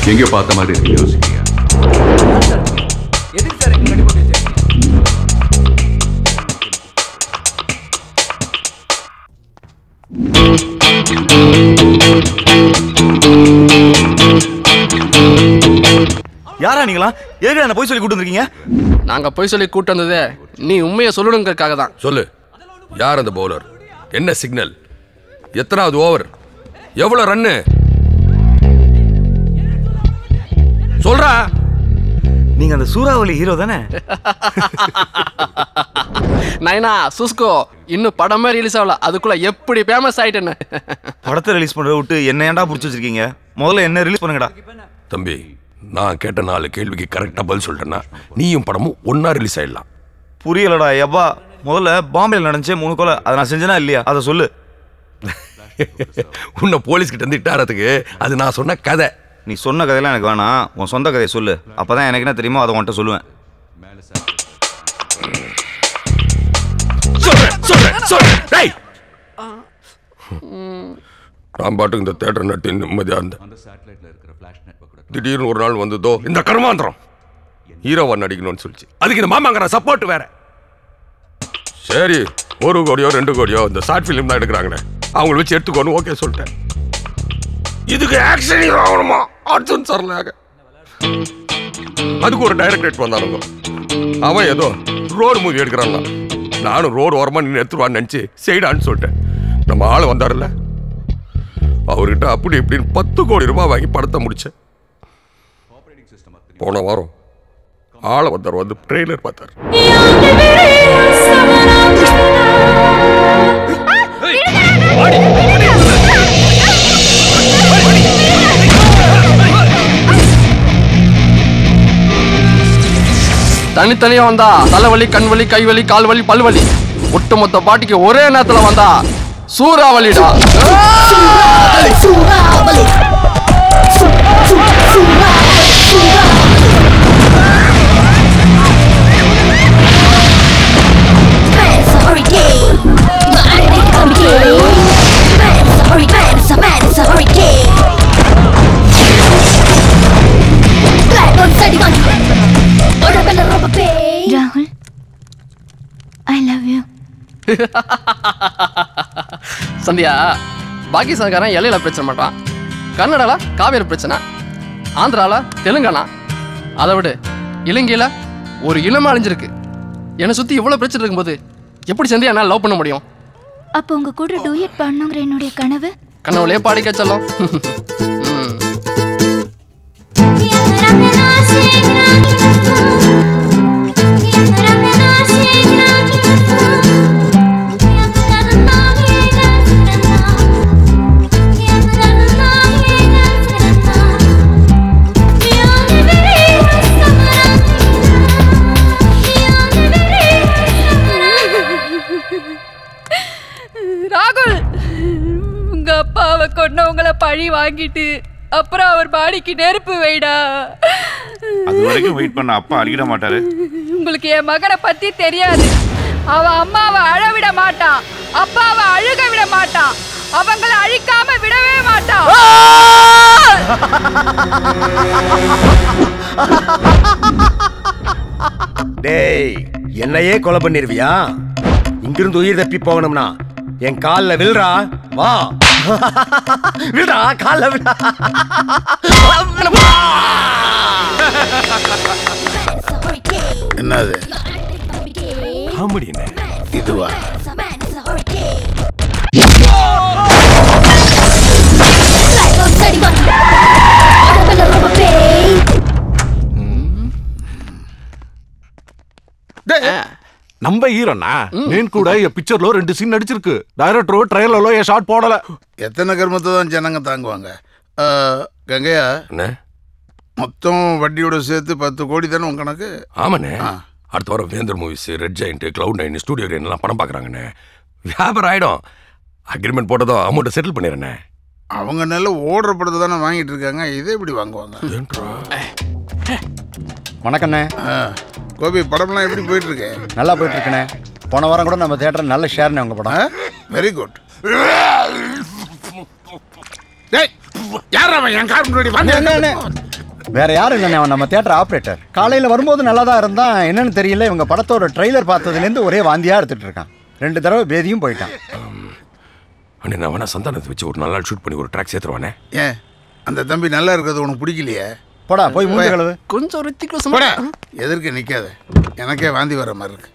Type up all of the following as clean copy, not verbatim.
எங்கே பார்த்த மாதிரி இருக்கு யோசிக்கிறீங்க. எதுக்கு சார் எங்க கண்டிப்பா யாரா நீங்களா? எதுக்கு என்ன போய் சொல்லி கூட்டு வந்திருக்கீங்க? நாங்க போய் சொல்லி கூட்டு வந்ததே நீ உண்மையை சொல்லணுங்கிறதுக்காக தான். சொல்லு, யார் அந்த பவுலர்? என்ன சிக்னல்? எத்தனாவது ஓவர்? எவ்வளவு ரன்னு? சொல்றா. நீங்க அந்த சூறாவளி ஹீரோ தானே? நைனா சுஸ்கோ இன்னும் படமே ரிலீஸ் ஆகல, அதுக்குள்ள எப்படி ஃபேமஸ் ஆயிட்டேன்னு. படத்தை ரிலீஸ் பண்றத விட்டு என்ன ஏன்டா புடிச்சு வச்சிருக்கீங்க? முதல்ல என்ன ரிலீஸ் பண்ணுங்கடா. தம்பி, நான் கேட்ட 4 கேள்விக்கு கரெக்டா பதில் சொல்லிட்டேன்னா நீயும் படமும் ஒன்னா ரிலீஸ் ஆயிடலாம். புரியலடா எப்பா. முதல்ல பாம்பேல நடந்துச்சே 3 கொலை, அதை நான் செஞ்சேனா இல்லையா? அதை சொல்லு. உன்னை போலீஸ் கிட்ட இருந்து இட்டாரத்துக்கு அது நான் சொன்ன கதை. நீ சொன்ன கதையெல்லாம் எனக்கு வேணாம், உன் சொந்த கதையை சொல்லு. அப்பதான் எனக்கு என்ன தெரியுமோ அதை உன்கிட்ட சொல்லுவேன். நான் பாட்டுக்கு இந்த தியேட்டர் நட்டு நிம்மதியா இருந்தேன். திடீர்னு ஒரு நாள் வந்ததோ இந்த கர்மாந்திரம் ஹீரோவா நடிக்கணும்னு சொல்லிச்சு. அதுக்கு இந்த மாமாங்கிற சப்போர்ட் வேற. சரி, 1 கோடியோ 2 கோடியோ இந்த ஷார்ட் ஃபிலிம் தான் எடுக்கிறாங்கண்ணே, அவங்கள வச்சு எடுத்துக்கோன்னு ஓகே சொல்லிட்டேன். இதுக்கு ஆக்ஷன் ஹீரோ ஆகணுமா? அர்ஜுன் சரலாக. அதுக்கு ஒரு டைரக்டர் வந்தானுங்க. அவன் ஏதோ ரோடு மூவி எடுக்கிறாங்க. நானும் ரோடு ஓரமா நின்று எடுத்துருவான்னு நினைச்சு செய்டான்னு சொல்லிட்டேன். நம்ம ஆள் வந்தாருல்ல, அவர்கிட்ட அப்படி இப்படின்னு 10 கோடி ரூபாய் வாங்கி படத்தை முடிச்சேன். போன வாரம் ஆளை வந்தார், வந்து ட்ரெய்லர் பார்த்தார். தனித்தனியா வந்தா தலைவலி, கண்வலி, கைவலி, கால்வலி, பல்வலி. ஒட்டுமொத்த பாட்டிக்கு ஒரே நேரத்துல வந்தா சூறாவளிடா. ராகுல், I love you. சந்தியா, பாகிஸ்தான்காரன் எல்லையில பிரச்சனை மாட்டான், கன்னடால காவேரி பிரச்சனை, ஆந்திரால தெலுங்கானா, அதை விட இலங்கையில ஒரு இளமை அழிஞ்சிருக்கு. என்னை சுத்தி இவ்வளவு பிரச்சனை இருக்கும்போது எப்படி சந்தியா என்னால் லவ் பண்ண முடியும்? அப்போ உங்க கூட டூயட் பண்ணுங்கிற என்னுடைய கனவு கனவுலயே பாடிக்க சொல்லும். ராகுல், உங்க அப்பாவை கொன்னவங்கள பழி வாங்கிட்டு அப்புறம் அவர் பாடிக்கு நெருப்பு வைடா. அது வரைக்கும் வெயிட் பண்ண அப்பா அடிக்கிட மாட்டாரு. உங்களுக்கு என் மகனை பத்தி தெரியாது. அவ அம்மாவை அழ விட மாட்டான், அப்பாவை அழுக விட மாட்டான், அவங்கள அழிக்காம விடவே மாட்டான். டேய், என்னையே கொலை பண்ணிருவியா? இங்கிருந்து உயிர் தப்பி போகணும்னா என் காலில் வில்றா. வா, விடா, காலில் விடா. என்னது காமெடி? இதுவா? நம்ம ஹீரோனா నేను కూడా ఈ పిక్చర్ లో 2 సీన్ నడిచిருக்கு. డైరెక్టర్ ట్రైలర్ లో ఏ షాట్ పోడல. எத்தனை கர்மத்தை தான் ஜனங்க தாங்குவாங்க? கங்கையா, மொத்தம் வட்டியோட சேர்த்து 10 கோடி தானே உங்க கணக்கு? ஆமாண்ணே. அடுத்த வாரம் Vendhar movies, Red Giant, cloud 9, studio எல்லாம் படம் பார்க்குறாங்கண்ணே. வியாபாரம் ஆயிடும். அக்ரிமெண்ட் போட்டதும் அமௌண்ட்டை செட்டில் பண்ணிடுறேண்ணே. அவங்க நல்ல ஓடுற படத்தை தானே வாங்கிட்டு இருக்காங்க, இதே எப்படி வாங்குவாங்க? வணக்கண்ணே. கோபி, படம்லாம் எப்படி போயிட்டு இருக்கு? நல்லா போயிட்டு இருக்கண்ணே. போன வாரம் கூட நம்ம தியேட்டர் நல்ல ஷேர்ண்ணே உங்க படம். Very good. யார் அவன் என் கார் முன்னாடி வந்து? வேற யாரும் இல்லைண்ணே, அவன் நம்ம தியேட்டர் ஆப்ரேட்டர். காலையில் வரும்போது நல்லா தான் இருந்தான். என்னன்னு தெரியல, இவங்க படத்தோட ட்ரெய்லர் பார்த்ததுலேருந்து ஒரே வாந்தியாக எடுத்துகிட்டு இருக்கான். 2 தடவை பேதியும் போயிட்டான். அண்ணே நான் வேணா சந்தானத்தை வச்சு ஒரு நல்லா ஷூட் பண்ணி ஒரு ட்ராக் சேர்த்துருவானே. ஏன் அந்த தம்பி நல்லா இருக்கிறது உனக்கு பிடிக்கலையே? போடா போய் மூஞ்சி கழுவு. கொஞ்சம் ரித்திக்லோஸ் போடா, எதற்கு நிற்காத, எனக்கே வாந்தி வர மாதிரி இருக்கு.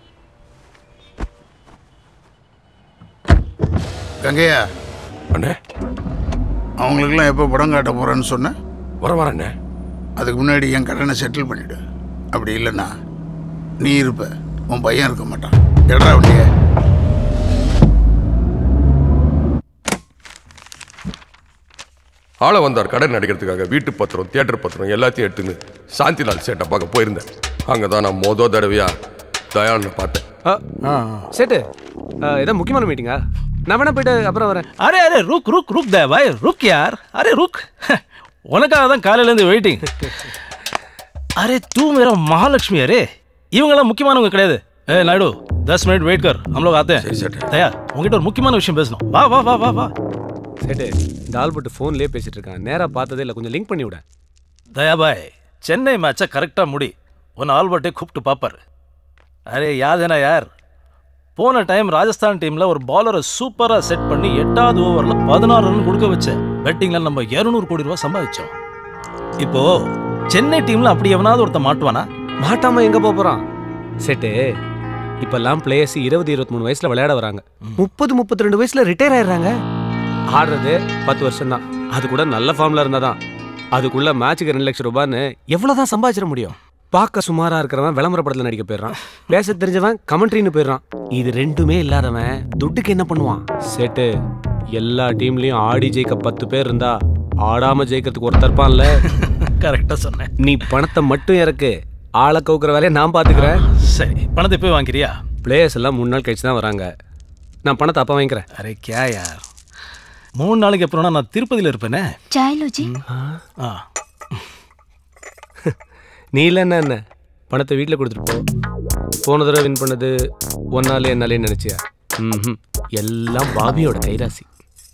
கங்கையா அண்ணே, அவங்களுக்கெல்லாம் எப்போ படம் காட்ட போகிறேன்னு சொன்னேன்? வரண்ணே. அதுக்கு முன்னாடி என் கடனை செட்டில் பண்ணிவிடு. அப்படி இல்லைன்னா நீ இருப்ப, உன் பையன் இருக்க மாட்டான். எடா வண்டிய. ஆளை வந்தார் கடன் நடிக்கிறதுக்காக. வீட்டு பத்திரம், தியேட்டர் பத்திரம் எல்லாத்தையும் எடுத்துன்னு சாந்திலால் சேட்டை பார்க்க போயிருந்தேன். அங்கே தான் நான் தடவையா தயான்னு பார்த்தேன். சேட்டு ஏதோ முக்கியமான மீட்டிங்கா? நான் வேணா போயிட்டு அப்புறம் வரேன். அரே அரே ருக் ருக் ருக் தே பாய், ருக் யார். அரே ருக், உனக்காக தான் காலையிலேருந்து வெயிட்டிங். அரே தூ மேரா மகாலட்சுமி. அரே இவங்கெல்லாம் முக்கியமானவங்க கிடையாது. ஏ நாயுடு 10 मिनट वेट कर, हम लोग आते हैं. தயா உங்ககிட்ட ஒரு முக்கியமான விஷயம் பேசணும். வா வா வா வா வா. சேட்டு இந்த ஆல்பர்ட் ஃபோன்லேயே பேசிட்டு இருக்கான். நேராக பார்த்ததே இல்லை, கொஞ்சம் லிங்க் பண்ணி விட. தயா பாய் சென்னை மேட்சை கரெக்டாக முடி, உன்னை ஆல்பர்ட்டே கூப்பிட்டு பார்ப்பார். அரே யாதேனா யார், போன டைம் ராஜஸ்தான் டீமில் ஒரு பாலரை சூப்பராக செட் பண்ணி 8வது ஓவரில் 16 ரன் கொடுக்க வச்சேன். பெட்டிங்கில் நம்ம 200 கோடி ரூபா சம்பாதிச்சோம். இப்போ சென்னை டீமில் அப்படி எவனாவது ஒருத்த மாட்டுவானா? மாட்டாமல் எங்கே போகிறான் சேட்டு? இப்போல்லாம் பிளேயர்ஸ் 20-23 வயசில் விளையாட வராங்க. 30-32 வயசில் ரிட்டையர் ஆயிடுறாங்க. ஆடுறது 10 வருஷம் தான். அது கூட நல்ல ஃபார்மில் இருந்தால் தான். அதுக்குள்ள மேட்சுக்கு 2 லட்சம் ரூபான்னு எவ்வளோ தான் சம்பாதிச்சிட முடியும்? பார்க்க சுமாராக இருக்கிறவன் விளம்பர படத்தில் நடிக்க போயிடுறான். பேச தெரிஞ்சவன் கமெண்ட்ரின்னு போயிடுறான். இது ரெண்டுமே இல்லாதவன் துட்டுக்கு என்ன பண்ணுவான்? சேட்டு எல்லா டீம்லையும் ஆடி ஜெயிக்க 10 பேர் இருந்தா ஆடாம ஜெயிக்கிறதுக்கு ஒருத்தர் இருப்பான்ல. கரெக்டாக சொன்னேன். நீ பணத்தை மட்டும் இறக்கு, ஆளை கவுக்கிற வேலையை நான் பார்த்துக்கிறேன். சரி பணத்தை போய் வாங்கிக்கிறியா? பிளேயர்ஸ் எல்லாம் 3 நாள் கழிச்சு தான் வராங்க. நான் பணத்தை அப்போ வாங்கிக்கிறேன். அரே கே யார், 3 நாளைக்கு அப்புறம் நான் திருப்பதியில் இருப்பேனே. சாயலோஜி நீ இல்லைன்னா என்ன, பணத்தை வீட்டில் கொடுத்துட்டு போ. போன தடவை வின் பண்ணது ஒன்னாலே என்னாலே நினைச்சியா? எல்லாம் பாபியோட கைராசி.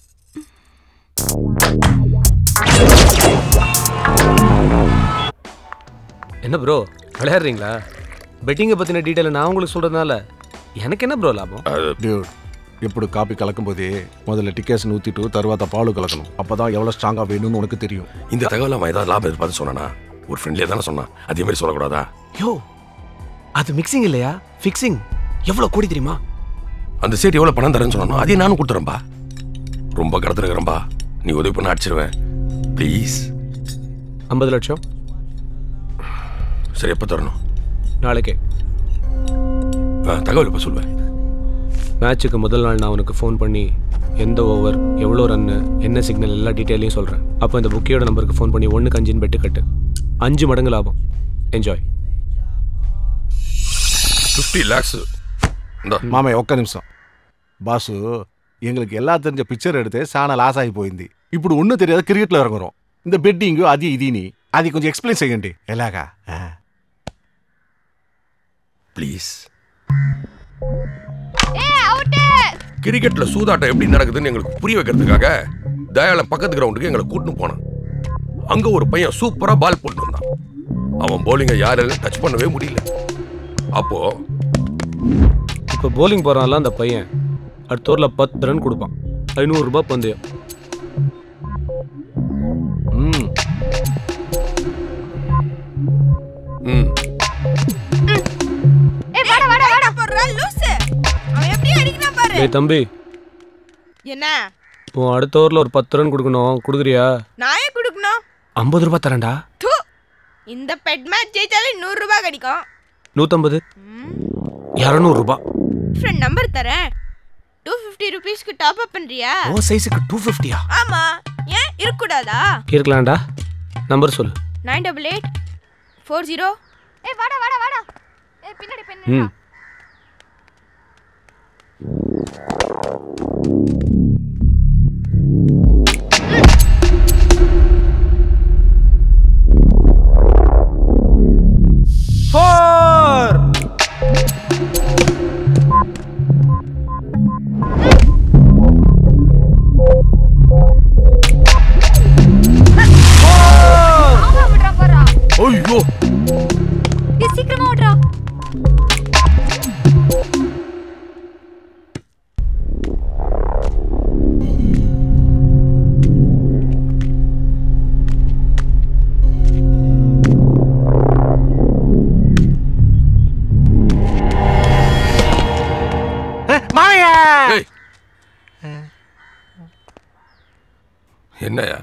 என்ன ப்ரோ விளையாடுறீங்களா? பெட்டிங்கை பற்றின டீட்டெயிலை நான் உங்களுக்கு சொல்கிறதுனால எனக்கு என்ன ப்ரோ லாபம்? எப்படி காப்பி கலக்கும் போதே முதல்ல டிக்கெட்ஸ் ஊற்றிட்டு தருவாத பால் கலக்கணும். அப்போதான் எவ்வளோ ஸ்ட்ராங்காக வேணும்னு உனக்கு தெரியும். இந்த தகவல் அவன் ஏதாவது லாபம் எதிர்பார்த்து சொன்னானா? ஒரு ஃப்ரெண்ட்லியே தானே சொன்னான், அதே மாதிரி சொல்லக்கூடாதா? யோ அது மிக்சிங் இல்லையா, ஃபிக்ஸிங். எவ்வளோ கோடி தெரியுமா? அந்த சேட் எவ்வளோ பணம் தரேன்னு சொன்னானோ அதே நானும் கொடுத்துறேன்பா. ரொம்ப கடத்துறேன்பா, நீ உதவி பண்ண அடிச்சிருவேன் ப்ளீஸ். 50 லட்சம். சரி எப்போ தரணும்? நாளைக்கே. தகவல் எப்போ சொல்லுவேன்? மேட்சுக்கு முதல் நாள் நான் உனக்கு ஃபோன் பண்ணி எந்த ஓவர், எவ்வளோ ரன்னு, என்ன சிக்னல் எல்லா டீட்டெயிலையும் சொல்கிறேன். அப்போ இந்த புக்கியோட நம்பருக்கு ஃபோன் பண்ணி 1க்கு 5 பெட்டு கட்டு. 5 மடங்கு லாபம். என்ஜாய். 50 lakhs. மாமே ఒక్క నిమిషం. బాసు எங்களுக்கு எல்லாம் தெரிஞ்ச பிக்சர் எடுத்து சாண లాస్ అయిపోయింది. ఇప్పుడు ஒண்ணு தெரியாத கிரிக்கெட்ல இறங்குறோம். இந்த பெட்டிங் அது இதுని అది కొంచెం ఎక్స్ప్లెయిన్ చేయండి ఎలాగా ப்ளீஸ். கிரிக்கெட்ல சூதாட்டம் எப்படி நடக்குதுன்னு எங்களுக்கு புரிய வைக்கிறதுக்காக தயாளன் பக்கத்து கிரவுண்டுக்கு எங்களை கூட்டின்னு போனான். அங்க ஒரு பையன் சூப்பரா பால் போட்டு வந்தான். அவன் போலிங்கை யாராலும் டச் பண்ணவே முடியல. அப்போ இப்போ போலிங் போறான்ல அந்த பையன் அடுத்த ஓவரில் 10 ரன் கொடுப்பான். 500 ரூபாய் பந்தயம். ஏய் தம்பி, என்ன இப்போ அடுத்த ஓவரில் ஒரு 10 ரன் கொடுக்கணும். கொடுக்குறியா? நான் ஏன் கொடுக்கணும்? 50 ரூபாய் தரேன்டா. இந்த பெட் மேட்ச் ஜெயிச்சாலே 100 ரூபாய் கிடைக்கும். 150, 200 ரூபாய். ஃப்ரெண்ட் நம்பர் தரேன். 250 ரூபீஸ்க்கு டாப் அப் பண்றியா? ஓ சைஸுக்கு 250யா? ஆமா, ஏன் இருக்கக்கூடாதா? இருக்கலாம்டா. நம்பர் சொல்லு. 988 40. வாடா வாடா வாடா. பின்னாடி பின்னாடி. வாங்க. என்னையா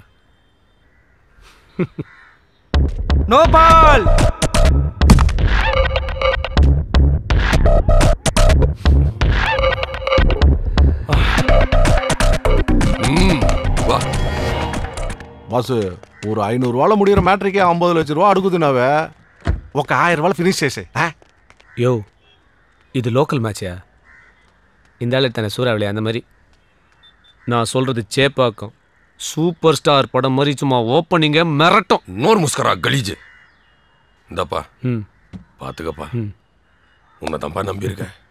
நோ பால். வா బాసు ஒரு 500 ரூபால முடிகிற மேட்ரிக்கே 50 லட்சம் ரூபா అడుగుతున్నావే ఒక 1000 రూపాయలు ఫినిష్ చేసే. யோ இது லோக்கல் மேட்சியா? இந்த ஆள் தானே சூறாவளி அந்த மாதிரி. நான் சொல்றது சேப்பாக்கம் சூப்பர் ஸ்டார் படம் மாதிரி சும்மா ஓப்பனிங்க மிரட்டும். நோர் முஸ்கரா கலீஜ். இந்தப்பா பார்த்துக்கப்பா, உன்னை தான்ப்பா நம்பியிருக்கேன்.